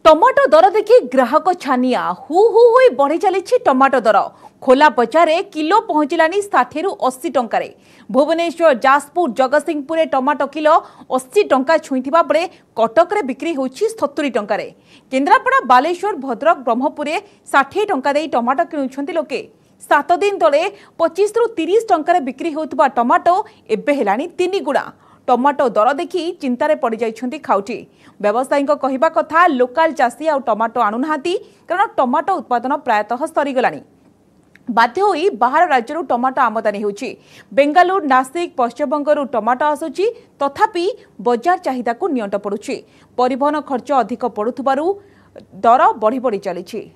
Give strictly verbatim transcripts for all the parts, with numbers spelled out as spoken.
Tomato दर देखि ग्राहक छानिया who who होई बढ़ी चली टमाटो दर। खोला बजार किलो पहुंचलानी षाठी रु अस्सी टंका। भुवनेश्वर जाजपुर जगतसिंहपुर टमाटो किलो अस्सी टंका छुईथिबा बेले कटक रे बिक्री होछि सत्तरी टंका। केन्द्रापड़ा बालेश्वर भद्रक ब्रह्मपुर षाठी टंका दे टमाटो किणुछंती लोके। सात दिन तले पच्चीस रु तीस टंका बिक्री होउतबा टमाटो एबे हेलानी तीन गुणा। टमाटो दर देखि चिंतार पड़ जाइछंती खाउटी। व्यवसायी कहवा कथा लोकाल चाषी आ टमाटो आणुनाहांती कारण टमाटो उत्पादन प्रायतः सरीगलानी। बाध्य होई बाहर राज्य टमाटो आमदानी होउची। बेंगालुरु नासिक पश्चिमबंगरु टमाटो आसुची तथापि बजार चाहिदा को नियंट पड़ुची। परिवहन खर्च अधिक पड़ुथबारु दर बढ़ी बढ़ी चलीची।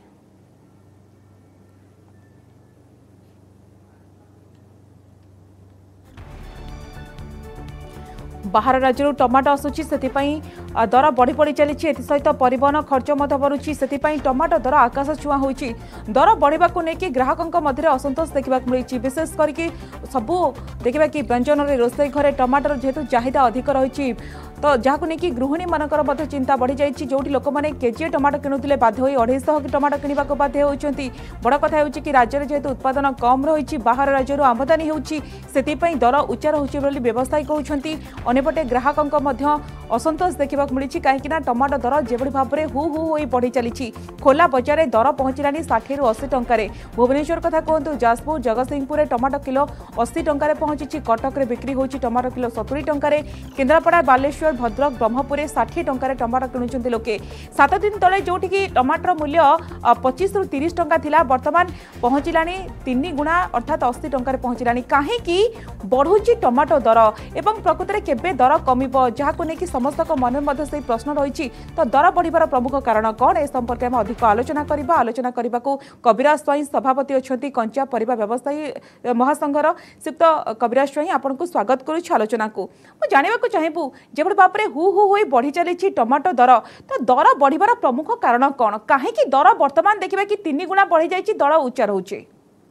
बाहर राज्य टमाटो आसुची सेतिपई दर बढ़ी बढ़ी चली। सहित परिवहन खर्च बढ़ुची सेतिपई टमाटो दर आकाश छुआ होइची। दर बढ़िबा को लेकिन ग्राहकों मध्य असंतोष देखा मिली। विशेष करके सबू देखा कि व्यंजन रोषे घरे टमाटर जेहेतु चाहिदा अधिक रही तो जहाँ नहीं गृहिणी मानकर चिंता बढ़ी जाइए। जो लोक मैंने केजीए टमाटो किणुले बाध्य होई अढ़ाई सौ टमाटो किणवा को बाध्य होती। बड़ कथा होची कि राज्य जेहेतु उत्पादन कम रही बाहर राज्य आमदानी होची सेतिपई दर उच्चा रहुची बोली व्यवसायी कहउछंती। अनेपटे ग्राहकों मध्य असंतोष देखा मिली कहीं टमाटो दर जेभली भाव में हु हु होई बढ़ी चली। खोला बजार दर पहुंचलानी षाठी रु अस्सी टंका। भुवनेश्वर कथा कहतु जाजपुर जगतसिंहपुर टमाटो किलो अस्सी टंका पहुंची। कटक रे बिक्री होची टमाटो किलो सत्तरी टंका। केन्द्रापड़ा बालेश्वर भद्रक ब्रह्मपुर षाठी टंका टमाटो किणुचंती लोके। सात दिन तले जोठी टमाटर मूल्य पच्चीस रु तीस टंका थिला वर्तमान पहुंचलानी तीन गुणा अर्थात अस्सी टंका पहुंचलानी। कहीं बढ़ुची टमाटो दर एवं प्रकृत में केबे दर कमिबो जहाको नेकी समस्त मन में से प्रश्न रही। तो दर बढ़िबार प्रमुख कारण कौन ए संपर्क में अधिक आलोचना करबा। आलोचना करने को कविराज स्वाई सभापति अच्छा कंचा परिबा व्यवसायी महासंघर श्रीयुक्त कविराज स्वाई आपन को स्वागत करुछि आलोचना को। मु जानिबा को चाहेबु जेबड़ बाप रे हु हु होई बढ़ी चली टमाटो दर तो दर बढ़िबार प्रमुख कारण कौन कहीं दर वर्तमान देखिबा कि तीन गुणा बढ़ी जाइछि दर उच्चा रहउछि।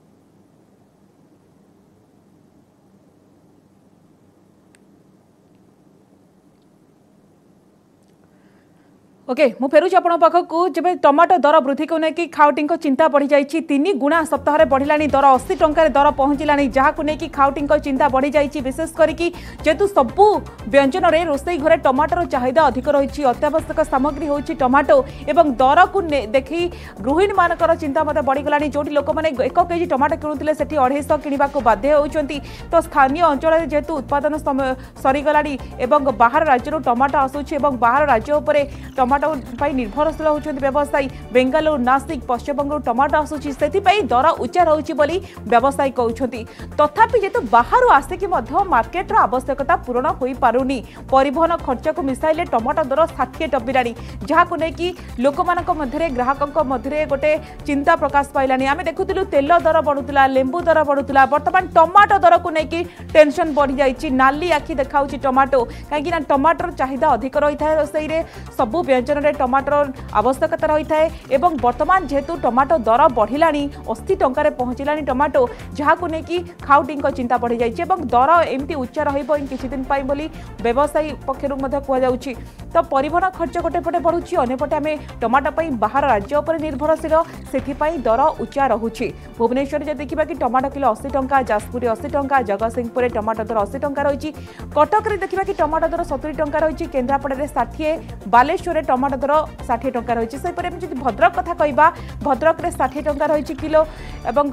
ओके मु फेरुछि आपण पाखकू जब टमाटो दर वृद्धि को लेकिन खाउटी चिंता बढ़ी जाइए। तीन गुणा सप्ताह बढ़िलानी दर अस्सी टंका दर पहुंचलानी जहां लेकिन खाउटी चिंता बढ़ी जाइए। विशेष करके जेहेतु सबू व्यंजन में रोषे घरे टमाटर चाहिदा अधिक रही अत्यावश्यक सामग्री होची टमाटो एवं दर को देखी गृहिणी मानकर चिंता मत बढ़ीगलानी। जो लोक मैंने एक केजी टमाटो किणुले से अढ़ाई किणवा को बाध्य होती। तो स्थानीय अंचल जेहेतु उत्पादन सरीगलानी एवं बाहर राज्य टमाटो आसूची बाहर राज्य उपर टमाटो निर्भरशील होती व्यवसायी। बेंगालुरु नासिक पश्चिमबंग टमाटो आसूची से दर उच्चा रही व्यवसायी कहते। तथापि जेहेतु बाहर आसिक मार्केटर आवश्यकता पूरण हो पारुनी परिवहन खर्च को मिसाइले टमाटो दर षाठी टपिलानी जहां लेकिन लोक मध्य ग्राहकों मध्य गोटे चिंता प्रकाश पाइलानी। आम देखुलु तेल दर बढ़ुला लेंबू दर बढ़ुला बर्तमान टमाटो दर को लेकिन टेंशन बढ़ी जाइए। नाली आखि देखा टमाटो कहीं टमाटर चाहिदा अधिक रही है रोषे सबू व्यंजन में टमाटर आवश्यकता रही है। वर्तमान जेहेतु टमाटो दर बढ़िलानी अस्सी टंका पहुंचलानी टमाटो जहां लेकिन खाउटी चिंता बढ़ी जाइए दर एमती उच्चा रही दिन बोली व्यवसायी पक्षर कहुच्छी। तो परिवहन खर्च गोटे पटे बढ़ुची अंपटे आम टमाटो बाहर राज्य उपर निर्भरशील से दर उच्चा रहुची। भुवनेश्वर जो देखा कि टमाटो किलो अस्सी टंका जाजपुर अस्सी टंका जगतसिंहपुर टमाटो दर अस्सी टंका रही। कटक रे देखा कि टमाटो दर सत्तरी टंका रही। केन्द्रापड़ा षाठी बालेश्वर टमाटो दर षाठी टंका रही। भद्रक कथा कहवा भद्रक रे षाठी टंका रही किलो एवं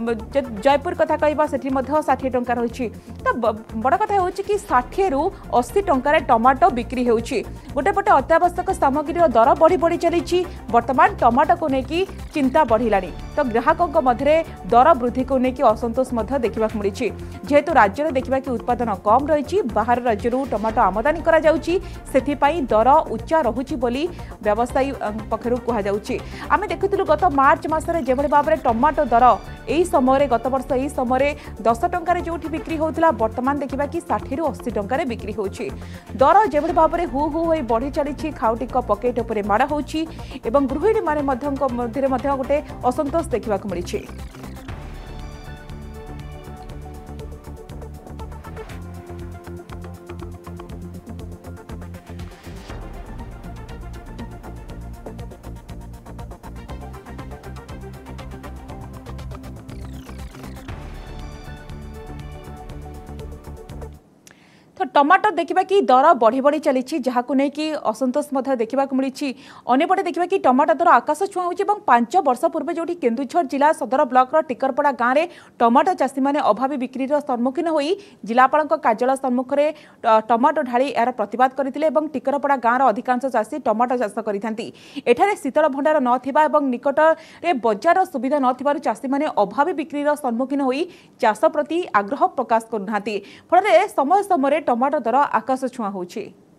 जयपुर कथा कहवा सेठी षाठी टंका रही। तो बड़ कथा हो कि षाठी रु अस्सी टंका टमाटो बिक्री होउछि। गोटे पटे अत्यावश्यक सामग्री दर बढ़ी बढ़ी चली वर्तमान टमाटो को लेकिन चिंता बढ़िलानी। तो ग्राहकों मध्य दर वृद्धि को लेकिन असंतोष देखा मिली। जेहेतु राज्य में देखा कि उत्पादन कम रही बाहर राज्य टमाटो आमदानी करा जाउछि सेथिपई दर उच्चा रहुछि बोली व्यवसायी पक्षर कहुच्छी। आम देखुलु गत मार्च मसरे जेभली भाव में टमाटो दर यही समय गत वर्ष यही समय दस टंकार जो बिक्री होता वर्तमान देखा कि षाठी रु अस्सी टंकार बिक्री होची। दर जेभली भाव में हु हु होई बढ़ी चली खाउटी पकेट उपर माड़ होची एवं गृहिणी माने मध्य गोटे असंतोष देखा मिली। तो टमाटर देखा कि दर बढ़ी बढ़ी चली जहाँ को लेकिन असंतोष देखा मिली अंपटे देखा कि टमाटर दर आकाश छुआ हो पांच वर्ष पूर्व जो केन्दुझर जिला सदर ब्लॉक टिकरपड़ा गाँव में टमाटर चाषी मैंने अभावी बिक्री सम्मुखीन हो जिलापाल कार्यालय सम्मुख में टमाटर ढाली यार प्रतिवाद करते टिकरपड़ा गाँव अधिकांश चाषी टमाटर चाष करते शीतल भंडार न निकट में बजार सुविधा न चाषी मैंने अभावी बिक्री सम्मुखीन हो चाष प्रति आग्रह प्रकाश करना फल समय समय टमाटर दर आकाश छुआ हो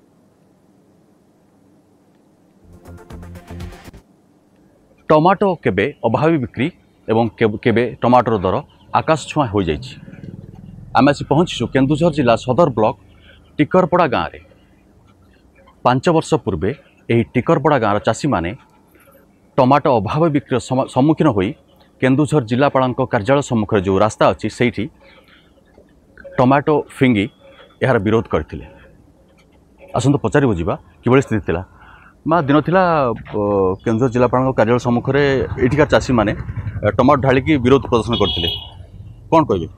टमाटो केबे अभावी बिक्री एवं केबे टमाटर दर आकाश छुआ हो जाइछि। आम आसी पहुँचु केन्दुझर जिला सदर ब्लॉक टिकरपड़ा गाँव में पांच वर्ष पूर्वे यही टिकरपड़ा गाँव चाषी माने टमाटो अभाव बिक्री सम्मुखीन होई केन्दुझर जिलापाल कार्यालय सम्मुख जो रास्ता अच्छी से टमाटो फिंगी यार विरोध करते आसत पचार बुझा कि स्थिति थिला माँ दिन थिला केन्दुझर जिलापाल कार्यालय सम्मुख में एठिकार चाषी माने टमाटो ढालिकी विरोध प्रदर्शन करते कौन कहे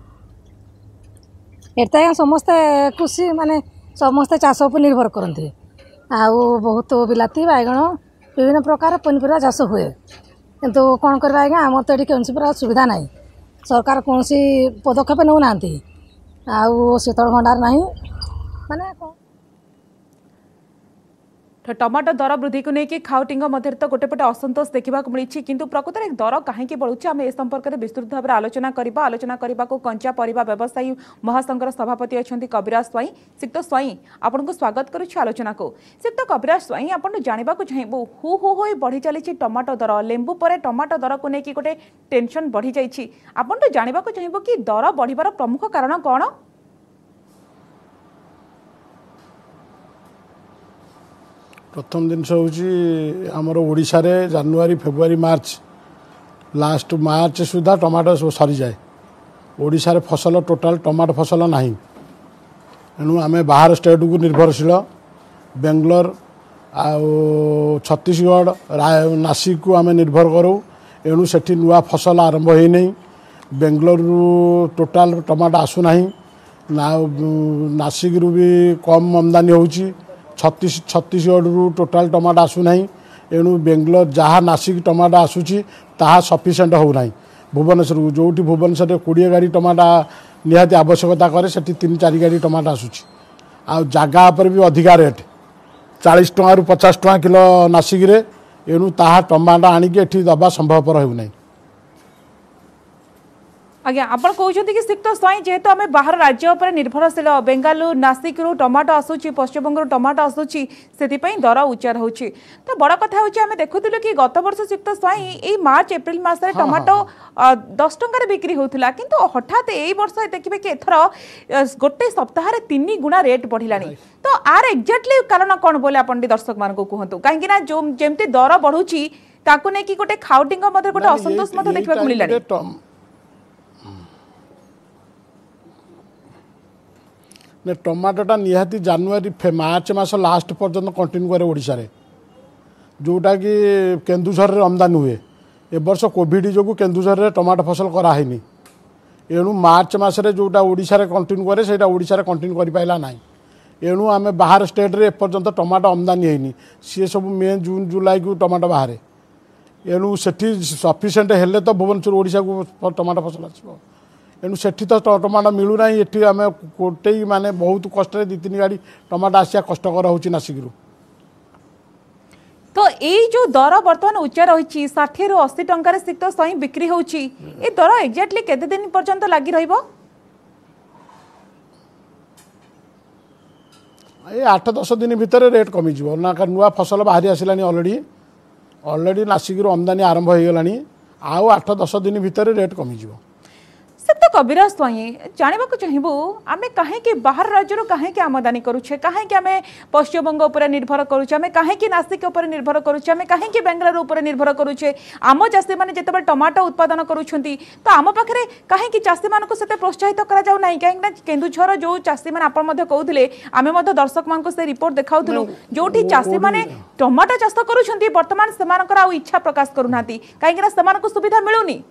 एटा समस्ते कृषि माने समस्ते चाष उपर निर्भर करते आउ बहुत बिलाती बैगण विभिन्न प्रकार पनीपरिया चाष हुए किंतु कौन करवा आज्ञा आम तो ये कौन प्रकार सुविधा ना सरकार कौन पदक्षेप नौ ना आउ शीतल भंडार नहीं माने तो टमाटर दर वृद्धि को लेकिन खाउटिंग मध्य तो गोटेपटे असंतोष देखा मिली किंतु प्रकृत में दर कहीं बढ़ुचे आम ए संपर्क में विस्तृत भाव में आलोचना करबा आलोचना करने को कंचा परिबा व्यवसायी महासंघर सभापति अच्छा कविराज स्वाई सिक्त स्वाई आपन को स्वागत करुच्छे आलोचना को सिक्त कविराज स्वाई आपन जानवा चाहबू हु हु हो बढ़ी चली टमाटर दर लेंबू पर टमाटर दर को लेकिन गोटे टेंशन बढ़ी जाइए आपन तो जानवा चाहबू कि दर बढ़िबार प्रमुख कारण कौन प्रथम जिनस हूँ आमर ओडिशा रे जनवरी फेब्रुआरी मार्च लास्ट मार्च सुधा टमाटो सरी जाए ओडिशा रे फसल टोटाल टमाटो फसल नहीं एणु आम बाहर स्टेट को निर्भरशील बेंगलोर आउ छत्तीसगढ़ नासिक को आम निर्भर करूँ एणु सेठी नुआ फसल आरंभ हो नहीं बेंगलोर टोटाल टमाटो आसुना नासिक रु भी कम आमदानी होची छत्तीस छत्तीसगढ़ टोटाल टमाटो आसुना एणु बेंगलोर जहाँ नासिक टमाटो आसूची ताहा सफिसीयंट होना भुवनेश्वर जो भुवनेश्वर कोड़े गाड़ी टमाटो निहाती आवश्यकता करे सेठी तीन चार गाड़ी टमाटो आसूची आ जगह पर भी अधिका रेट चालीस टଙ୍କା रु पचास टଙ୍କା किलो नासिक रे एणु ताहा टमाटो आणिकी एठी दबा संभवपर होना आज्ञा आपण कहते कि सिक्त स्वाई जेहेतु आम बाहर राज्य पर निर्भरशील बेंगालुरु नासिक रु टमाटो आसूची पश्चिमबंग टमाटो आसूची से दर उच्चा रोचे तो बड़ कथा हूँ आम देखुलु कि गत वर्ष सिक्त स्वाई ये मार्च एप्रिल मसरे टमाटो दस टकर बिक्री होता किंतु हठात यही वर्ष देखिए कि एथर गोटे सप्ताह तीन गुणा रेट बढ़ला तो आर एक्जाक्टली कारण कौन बोले अपन दर्शक मान को कहतु कहीं जो जमती दर बढ़ुची ताकू नहीं कि गोटे खाउटिंग गोटे असंतोष देखा मिलला ने टमाटोटा निहाती जनवरी मार्च मास लास्ट पर्यटन कंटिन्यू करे ओडिशा रे जोटा कि केन्दुझर रे आमदानी हुए ए वर्ष कोविड जो केन्दुझर रे टमाटो फसल करानी एणु मार्च मसरे जोटा ओडिशा रे कंटिन्यू करे सेटा ओडिशा रे कंटिन्यू करि पाइला नाही एणु आमे बाहर स्टेट रे एपर्यंत टमाटो आमदानी हैनी सी सब मे जून जुलाई को टमाटो बाहर एणु सेठी सफिसीयंट हेले तो भुवनेश्वर ओडिशा को टमाटो फसल आसो एणु सेठी तो टमाटो मिलूना ये आम गोटे माने बहुत कष्ट दी तीन गाड़ी टमाटो आसिया कष्टकर हो नासिक तो यही जो दर बर्तमान उच्चा रही षाठी रु अशी टकर सिक्त सही बिक्री होची ए दर एक्जाक्टली केते दिन पर्यंत लगी रहिबो ये आठ दस दिन भितर रेट कमी जीवो ना नुआ फसल बाहरी आसिलानी ऑलरेडी ऑलरेडी नासिक आमदानी आरंभ हो गलानी आउ आठ दस दिन भितर रेट कमी जीवो तो कविराज स्वाई जानवा चाहबू आम कहीं बाहर राज्य कहीं आमदानी करुचे कहीं आम पश्चिमबंग उपर निर्भर करुचे आम कहीं नासिक उपर निर्भर करुचे आम कहीं बेंगलोर उपर निर्भर करुचे आम चाषी मैंने जिते टमाटो उत्पादन करुँच तो आम पाखे कहीं चाषी मानक से प्रोत्साहित करा कहीं केन्दुझर जो चाषी मैंने आपड़ कहते आम दर्शक मान से रिपोर्ट देखा जो चाषी मैंने टमाटो चाष करुँच बर्तमान से इच्छा प्रकाश करूना कहीं सुविधा मिलूनी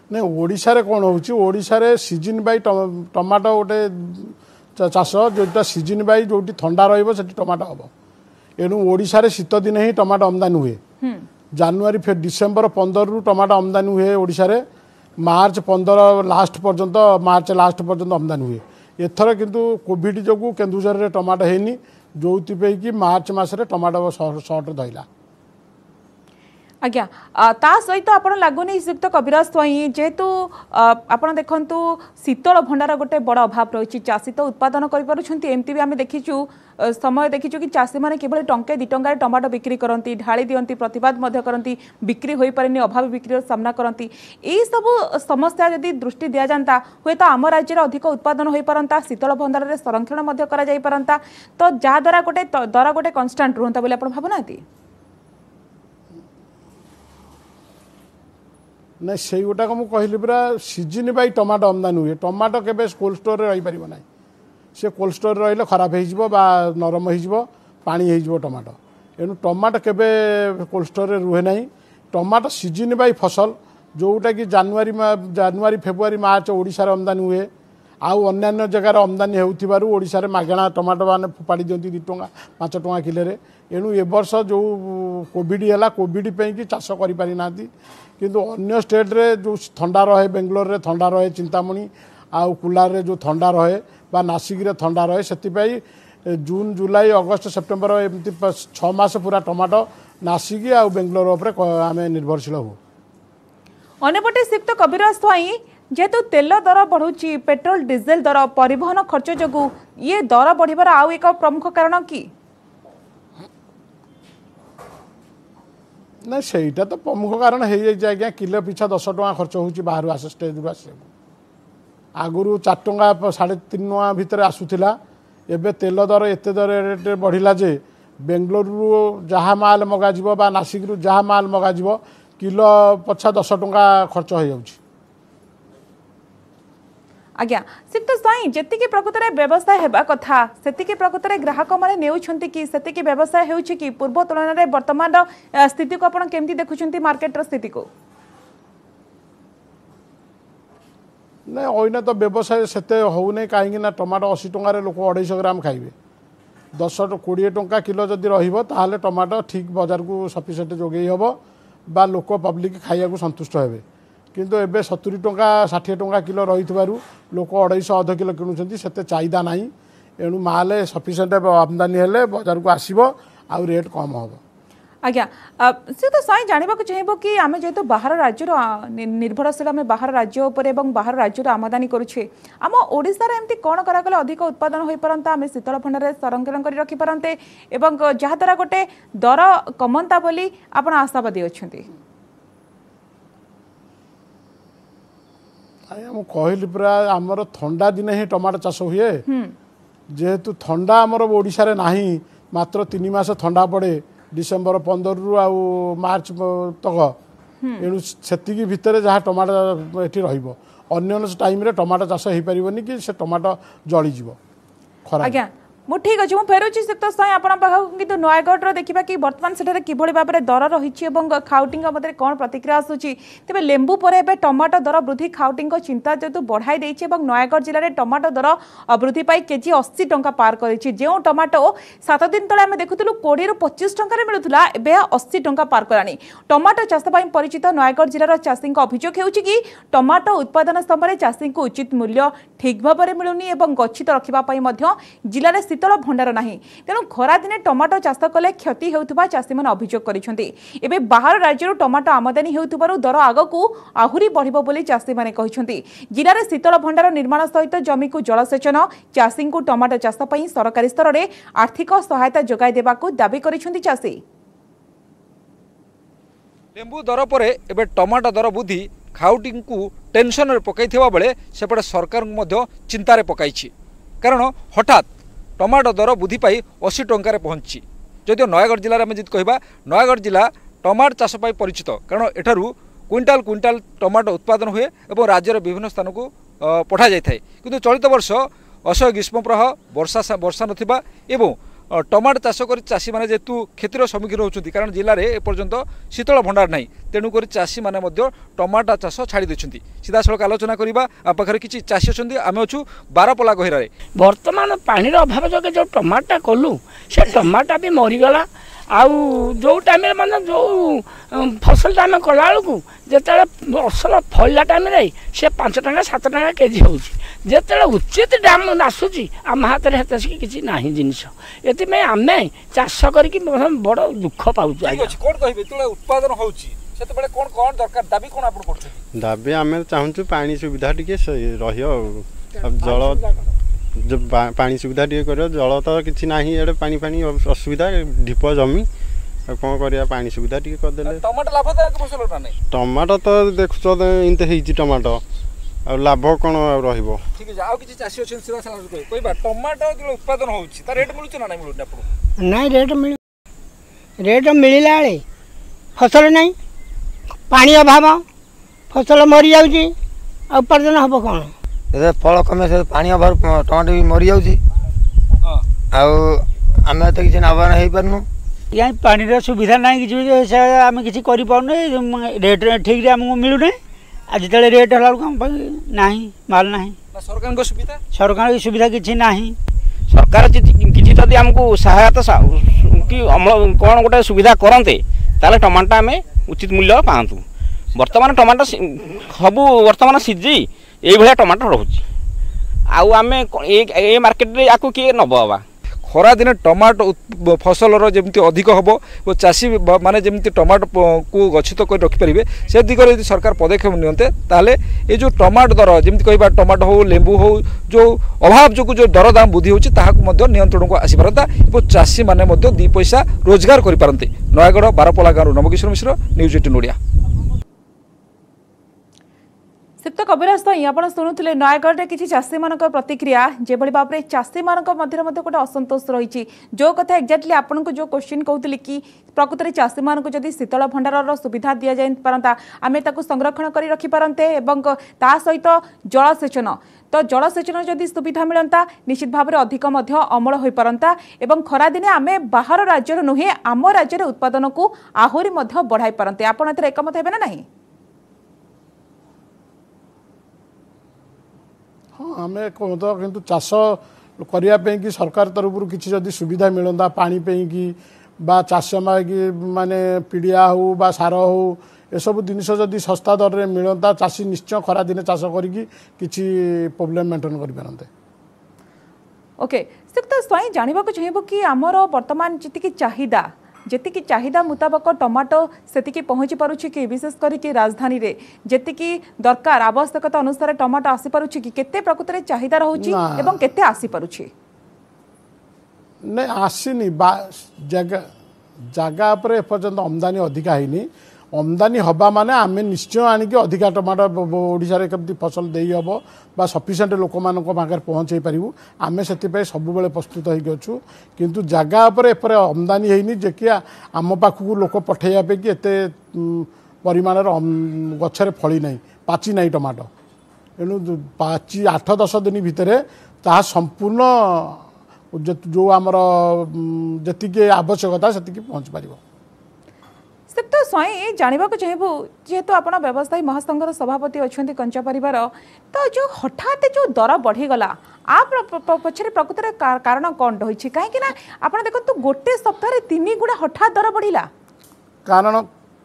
नहीं ओडिशा रे कौन होउची ओडिशा रे सीजन बाई टमाटो गोटे चाष जोटा सीजन बाई जो ठंडा रहिबो सेठी टमाटो हबो एणु ओडिशा रे शीत दिन ही टमाटो आमदानी हुए जानुआरी फिर डिसेम्बर पंद्रह रु टमाटो आमदानी हुए ओडिशा रे मार्च पंद्रह लास्ट पर्यंत मार्च लास्ट पर्यंत आमदानी हुए एथर किंतु कोविड जोगु केन्दुझर रे टमाटो हेनी जोथि कि मार्च मासरे टमाटो सर्ट धइला आज्ञा ता सहित आपण लागुनी श्रीयुक्त कविराज स्वाई जेहेतु आपण देखंतु शीतल भंडार गोटे बड़ अभाव रही चाषी तो उत्पादन करमती भी आम देखीचु समय देखीचु कि चाषी मैंने केवल टंके दि टंकार टमाटो बिक्री करती ढाली दियंती प्रतिवाद करती बिक्री हो पारे अभाव बिक्री सामना करती यही सब समस्या जदि दृष्टि दि जाता हुए तो आम राज्य में अधिक उत्पादन हो पारंता शीतल भंडार में संरक्षण करा पारंता तो जहाद्वारा गोटे दर गोटे कन्स्टांट रुहंता बोली आपण भावना नहीं से गोटाक मुझे कहली पूरा सीजन बाई टमाटो आमदानी हुए टमाटो केबे कोल्ड स्टोर रही पार ना से कोल्ड स्टोर रही खराब हो नरम हो पानी हो टमाटो एणु टमाटो केबे कोल्ड स्टोर रुहे ना टमाटो सीजन बाई फसल जोटा कि जानुआरी जानुआरी फेब्रुआरी मार्च ओडिशा रे आमदानी हुए आउ अन्य जगार आमदानी होउथिबारु ओडिशा रे मागणा टमाटो माने फोपाड़ी दियंती दु टंका पाँच टंका किले रे एणु ए वर्ष जो कोविड है कोविड पे कि चाष करि पारि नांती किंतु अन्य स्टेट रे जो ठंडा रहे बेंगलोर रे ठंडा रहे चिंतामणि आउ कुलार रे जो ठंडा रहे बा नासिक रे ठंडा रहे सेतिपाई जून जुलाई अगस्त सेप्टेम्बर एमती छः मास पूरा टमाटो नासिक आउ बेंगलोर उपरे आमे निर्भरशील हो अनेपटे श्रीयुक्त कविराज स्वाई जेहेतु तेल दर बढ़ुची पेट्रोल डीजेल दर परिवहन खर्च जोगु ये दर बढ़िबार आउ एक प्रमुख कारण कि ना सेटा तो प्रमुख कारण हो जाए आज्ञा किलो पिछा दस टका खर्च होची बाहर आस स्टेज रु आसे आगुरु चार टका साढ़े तीन टका भितर आसुला एबे तेल दर एते दर रेट बढ़िला जे बेंगलोर रु जहाँ माल मगा जिवो बा नासिक रु जहाँ माल मगा जिवो किलो पछा दस टका खर्च हो जाउची आज्ञा श्रीयुक्त स्वाई जी प्रकृत में व्यवसाय होगा कथा से प्रकृत में ग्राहक मैंने नेउछंती कि से व्यवसाय होउछि कि पूर्व तुलन में वर्तमान स्थिति को आपण केमती देखुछंती मार्केट रो स्थिति को नहीं अइना तो व्यवसाय सेते होउने काहेकि ना टमाटो अस्सी टंका रे लोक अढ़ाई ग्राम खाइबे दस कोड़े टंका किलो जदि रहिबो ताहाले टमाटो ठीक बाजार को सफिशिएंट जोगेई हबो बा लोक पब्लिक खाइया को संतुष्ट हेबे किंतु एबे सत्तरी टंका षाठी टंका किलो रही लोक अढ़ाई अध किलो किणुंट से चाहिदा ना एणु माल सफिशिएंट आमदानी हेले बाजार को आसब आउ रेट कम हम आज्ञा श्रीयुक्त स्वाई जानवा चाहब कि आम जेहेतु बाहर राज्य निर्भरशील आम बाहर राज्य उपर बाहर राज्य आमदानी करुचे आम ओडिशा एमती कौन करागले अधिक उत्पादन हो पारंता आम शीतल भंडार संरक्षण कर रखिपारंते एवं जहाद्वारा गोटे दर कमंता बोली आपण आशावादी अच्छे आम कहली पूरा आमर ठंडा दिन ही टमाटो चाष हुए जेहेतु ठंडा आमर ओडिशा रे नाही मात्र तीन मास ठंडा पड़े डिसेम्बर पंद्रह रु आउ मार्च तक एणु से भितर जहाँ टमाटो ये रही टाइम रे टमाटो चाष हो पारनि कि से टमाटो जलीज खरा मु ठीक अच्छे मुझे फेरुची श्रीयुक्त स्वाई आपण कि नयगढ़ देखा कि बर्तमान से किभली भाव में दर रही खाउटी मध्य कौन प्रतिक्रिया आसूची तेज लेंबू पर एवं टमाटो दर वृद्धि खाउटी चिंता जेहेतु बढ़ाई देछि नयगढ़ जिले में टमाटो दर वृद्धि पाई केजी अस्सी टंका पार करी जो टमाटो सात दिन तले आम देखुलु कोड़े रु पचीस टंकार मिलूला एवं अस्सी टंका पार करानी टमाटो चाष परिचित नयगढ़ जिलार चाषी अभियोग होउछि कि टमाटो उत्पादन समय चाषी को उचित मूल्य ठीक भाव में मिलूनी और गच्छित रखापी जिले शीतल भंडार नहीं तेणु खरा दिने टमाटो चाष कले क्षति होउथबा चाषी मन अभियोग करिसेंती एबे बाहर राज्य टमाटो आमदानी होउथबारु दर आगकू आहुरी बढ़िबो बोली चाषी माने कहिसेंती जिल्ला रे शीतल भंडार निर्माण सहित जमी को जलसेचन चाषी को टमाटो चाष पई सरकारी स्तर रे आर्थिक सहायता जोगाई देबाकू दाबी करिसेंती चाषी लेंबू दर पर एबे टमाटो दर वृद्धि खाउटी को टेंशन रे पकाइथिबा बेले सेपटे सरकार मध्य चिंतार पकाइछि कारण हठात टमाटो दर वृद्धि पाई अस्सी टंकार पहुंची जदिव नयगढ़ जिले में जी कह नयगढ़ जिला टमाटो चाष परिचित कारण एठारू क्विंटाल क्विंटाल टमाटो उत्पादन हुए और राज्यर विभिन्न स्थान को पठा जाए किंतु चलित वर्ष असह्य ग्रीष्म प्रवाह वर्षा वर्षा नथिबा एवं टमाटो चाष कर चाषी मैंने जेहेतु क्षतिर सम्मुखीन होती कारण जिले में एपर्यंत शीतल भंडार ना तेणुक चाषी मैंने टमाटो चाष छाड़ी देती सीधा सड़क आलोचना करवा आ पाखे किसी चाषी अच्छा आम अच्छु बारपला गहिर बर्तमान पानी अभाव जो जो टमाटा कलु से टमाटा भी मरीगला आउ जो टाइम माने जो फसल आम कला बेलू जिते असल फलला टाइम से पांच टाँग सात टाँग केजी होते उचित दाम आसूसी आम हाथ में हेत किसी ना जिनस ये आम चाष कर बड़ दुख पाऊँ उत्पादन होती दाबी कौन आप दाबी आम चाहूँ पानी सुविधा टी जल जो पानी सुविधा टी कर जल तो किसी ना पानी पानी असुविधा ढीप जमी कौन कर पानी सुविधा टी करदे टमाटो तो देखुच इनते टमाटो आ लाभ कौन रहा उत्पादन होता रेट मिलूँ ना ना रेट मिल रेट मिलला फसल नहीं पानी अभाव फसल मरी जाऊँगी उपार्जन हम कौन ये फल कमे से पानी अभाव टमाटो भी मरी जाऊँगी आम तो किसी लाभवान हो पारनु यहाँ पानी सुविधा ना कि आम किसी करें रेट ठीक आमको मिलूना आज जो रेट है ना माल ना सरकार सुविधा सरकार की सुविधा किसी ना सरकार किसी जब आमको सहायता कि अमल कौन गोटे सुविधा करते ताले टमाटो आम उचित मूल्य पातु बर्तमान टमाटो सबू बर्तमान सीझी ये टमाटो रोचे आम ए मार्केट रे आपको किए नब बाबा खरा दिन टमाटो फसल जमी अधिक हम और चाषी मैंने जमी टमाटो को गच्छित कर रखिपारे से दिगरे यदि सरकार पदक्षेप नियंते ताले ये जो टमाटो दर जमी कह टमाटो हो लेंबू हो जो अभाव जो जो दर दाम वृद्धि होता नियंत्रण को आसीपारता और चाषी मैंने दी पैसा रोजगार करें। नयागढ़ बारपला गाँव नवकिशोर मिश्र न्यूज एटीन ओडिया। सिक्त कविराज तो आप शुणुले नयागढ़ में किसी चाषी मान प्रतिक्रिया जो भाव में चाषी मान मध्य गोटे असंतोष रही जो कथा एक्जाक्टली आपन को जो क्वेश्चन कहते कि प्रकृत में चाषी मान को जदि शीतल भंडार सुविधा दि जाए पारता आम संरक्षण कर रखिपारते ता सहित जलसेचन तो जलसेचन जदि सुविधा मिलता निश्चित भाव में अधिक अमल हो पारता एवं खरा दिने आम बाहर राज्य नुहे आम राज्य उत्पादन को आहरी बढ़ाई पारते आप एकमत हेबे ना नहीं? हाँ आम कहता कि चाष करने कि सरकार तरफ किसी जदि सुविधा मिलता पानी कि बा चाष माने पीड़िया हो बा सार हो एसबू जिनस जदि सस्ता दर में मिलता चाषी निश्चय खरा दिन चाष करी प्रोब्लेम मेंटेन कर पारते। ओके सिक्त स्वयं जानवा चाहब कि आमर वर्तमान जी चाहिदा जी चाहिदा मुताबक टमाटो से पहुँची पारुछि कि विशेष करके राजधानी रे जी दरकार आवश्यकता अनुसार टमाटो आसी पारुछि कि केते प्रकृत में चाहिदा रहुछि एवं केते आसी पारुछि? नहीं आसीनी जगह जगह पर एपर्यंत आमदानी अधिका है आमदानी हवा माने आम निश्चय आणिक अधिका टमाटो ओडिशा रे केमती फसल देई हबो बा सफिशिएंट लोक मानक पाखर पहुँचे पारिबु आम से सब बेले प्रस्तुत होइक अछु किंतु जगह पर एपर आमदानी हेनी जे कि आम पाखक लोक पठेया पे कि एते परिमाण गछरे फली नहीं पाची नहीं टमाटो एणु पाची आठ दस दिन भितर ता संपूर्ण जो आमर जी आवश्यकता से पहुँच पार। सिक्त स्वयं जानवा चाहबू जेहेतु आप व्यवसायी महासंघर सभापति अच्छा कंचा परिवार तो जो हठात जो दर बढ़ीगला आप पछरे प्रकृत कारण कौन रही कहीं आप देखो गोटे सप्ताह तीन गुणा हठात दर बढ़िला कारण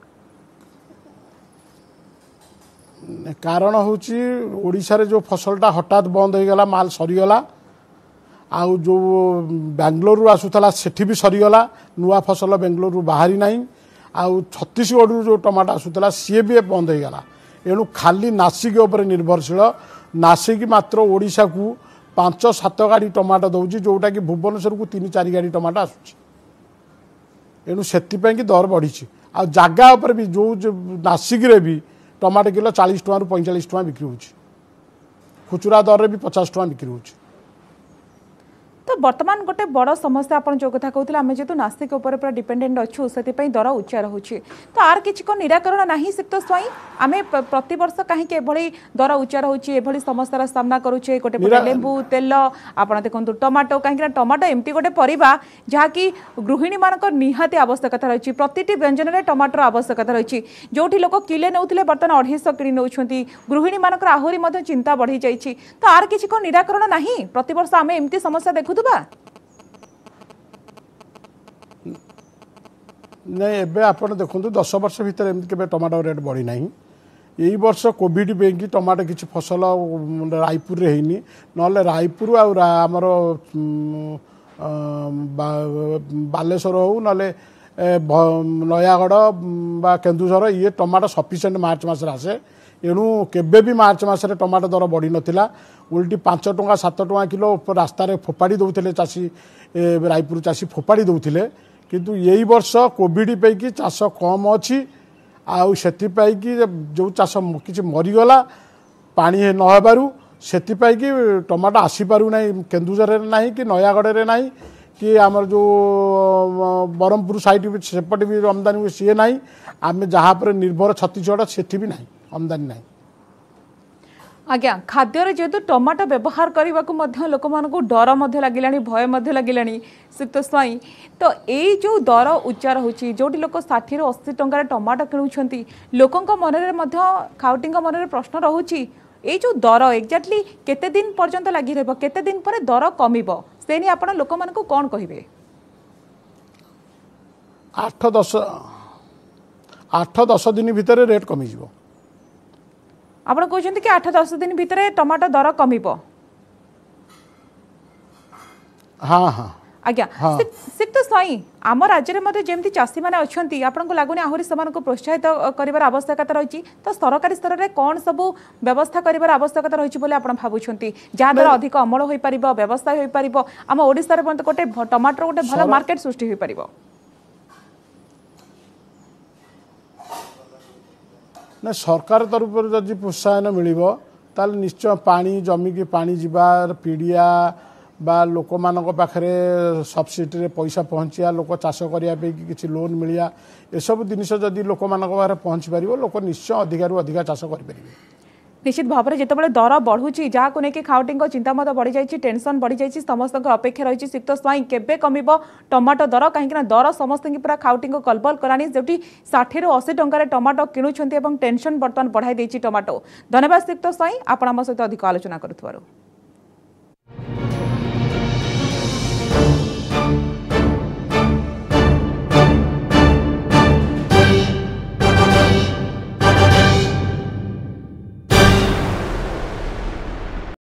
कारण हूँ ओडिशा रे जो फसलटा हठात बंद हो गला माल सरीगला आउ जो बेंगलोर आसूला सेठी भी सरीगला नुआ फसल बेंगलोर बाहरी नहीं आउ छत्तीसगढ़ जो टमाटो आसूला सी भी बंद हो गला एणु खाली नासिक उपर निर्भरशील नासिक मात्र ओडिशा को पांच सात गाड़ी टमाटो दौची जोटा कि भुवनेश्वर को तीन चार गाड़ी टमाटो आसूची एणु से दर बढ़ी आ जगह उपर भी जो नासिक रे भी टमाटो किलो चालीस टଙ୍କା रु पैंतालीस टଙ୍କା बिक्री होची खुचुरा दर रे भी पचास टଙ୍କା बिक्री होची। तो तो वर्तमान गोटे बड़ समस्या आप जो कथा कहते आम जेहतु नासिक उपर पूरा डिपेंडेंट अच्छु से दर उच्चा रोचे तो आर किसी को निराकरण ना सिक्त स्वाई आम प्रति वर्ष कहीं दर उच्चा रोचे एभली समस्यार सामना करुचे गोटे पटे लेंबू तेल आप देखो टमाटो कहीं टमाटो एमती गोटे परिबा जहाँकि गृहिणी मान निहाती आवश्यकता रही प्रति व्यंजन में टमाटर आवश्यकता रही जो लोक किले नौते बर्तमान अढ़ाई कि नौ गृहिणी मान आहरी चिंता बढ़ी जाइए तो आर किसी को निराकरण ना प्रति वर्ष आम एमती समस्या देखुवा नहीं एबे आपण देखु दस वर्ष भितर एमती के टमाटो रेट बढ़ी ना यही वर्ष कोविड पे टमाटो किसी फसल रायपुर रे हैनी ना रायपुर आमर बालेश्वर हो ना नयागढ़ बा केन्दुझर ये टमाटो सफिसीयंट मार्च मस आसे एणु केबे भी मार्च मसरे टमाटो दर बढ़ी नाला उल्टी पांच टंका सात टंका किलो रास्तार फोपाड़ी दौले चाषी रायपुर चाषी फोपाड़ी दौले किंतु यही वर्ष कोविड पे चाष कम अच्छी आपाई जो चाष किसी मरीगला पानी नहबारू से टमाटो आसीपारू ना केन्दुझर ना कि नयागढ़ ना कि आमर जो ब्रह्मपुर साइड सेपटे भी आमदानी हुए सी ना आम जहाँ पर निर्भर छत्तीसगढ़ से भी ना आमदानी ना आज्ञा खाद्य जेहेतु टमाटो व्यवहार करने को लोक मान डर लगे भय लगे श्रीयुक्त स्वाई तो ये जो दर उच्चा रोचे जो लोक षाठी रु अशी टंकार टमाटो किणुंट लोकों मन खाउटी मन प्रश्न रोचे ये जो दर एक्जाक्टली केते दिन पर्यंत लगी रह केते दिन पर दर कमिब से नहीं आप लोक मान कौन कहे आठ दस आठ दस दिन भितर रेट कमिज आप कहते कि आठ दस दिन भितर टमाटो दर कमिब हाँ हाँ आज्ञा श्रीयुक्त स्वाई आम राज्य में जमी चाषी मैंने अच्छा आपको लगुनि आहरी से प्रोत्साहित कर आवश्यकता रही तो सरकारी स्तर में कौन सब व्यवस्था कर आवश्यकता रही बोले आप भावुं जहाँद्वारा अधिक अमल हो पार व्यवसाय हो पार आम ओडिशा रे गोटे टमाटर गोटे भल मार्केट सृष्टि हो पार ना सरकार तरफ जदि प्रोत्साहन मिलिबो ताल निश्चय पानी जमिकी पानी जीवार पीड़िया बा लोक मान पाखे सब्सिडी रे पैसा पहुँचा लोक चाष करने किसी लोन मिलिया एसबू जिनस जदि लोक मान पहुँची पार लोक निश्चय अधिकार अधिका चाष करें निश्चित भाव में जिते दर बढ़ुची जहाँ को लेकिन खाउटी चिंता मत बढ़ी जाइए टेंशन बढ़ी जाइए समस्त अपेक्षा रही श्रीयुक्त स्वाई केबे कमिब टमाटो दर कहीं दर समस्त पूरा खाउटी कलबल करानी जो षाठी रु अशी टंकार टमाटो किणुंट टेंशन बर्तमान बढ़ाई देती टमाटो धन्यवाद श्रीयुक्त स्वाई आप सहित अधिक आलोचना करुथिबारु।